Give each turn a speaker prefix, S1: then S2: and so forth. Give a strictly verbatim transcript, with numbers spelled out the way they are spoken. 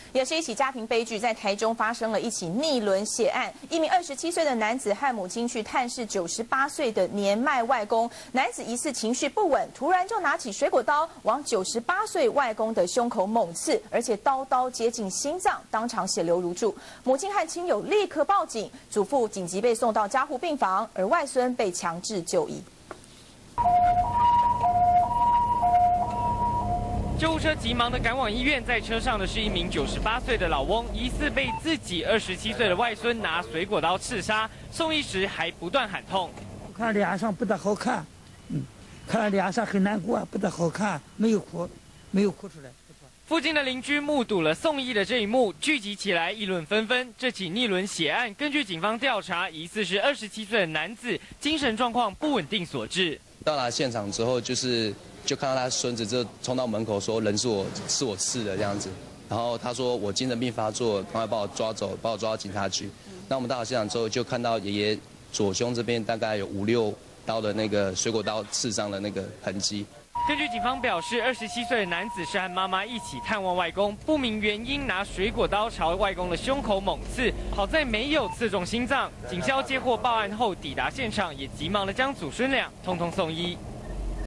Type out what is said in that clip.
S1: 也是一起家庭悲剧，在台中发生了一起逆轮血案。一名二十七岁的男子和母亲去探视九十八岁的年迈外公，男子疑似情绪不稳，突然就拿起水果刀往九十八岁外公的胸口猛刺，而且刀刀接近心脏，当场血流如注。母亲和亲友立刻报警，祖父紧急被送到加护病房，而外孙被强制就医。
S2: 救护车急忙地赶往医院，在车上的是一名九十八岁的老翁，疑似被自己二十七岁的外孙拿水果刀刺杀。送医时还不断喊痛，
S3: 我看脸上不大好看，嗯，看脸上很难过，不大好看，没有哭，没有哭出来。
S2: 附近的邻居目睹了送医的这一幕，聚集起来议论纷纷。这起逆轮血案，根据警方调查，疑似是二十七岁的男子精神状况不稳定所致。
S4: 到达现场之后，就是就看到他孙子就冲到门口说：“人是我是我刺的这样子。”然后他说：“我精神病发作，赶快把我抓走，把我抓到警察局。”那我们到了现场之后，就看到爷爷左胸这边大概有五六刀的那个水果刀刺伤的那个痕迹。
S2: 根据警方表示，二十七岁的男子是和妈妈一起探望外公，不明原因拿水果刀朝外公的胸口猛刺，好在没有刺中心脏。警消接获报案后抵达现场，也急忙的将祖孙俩通通送医。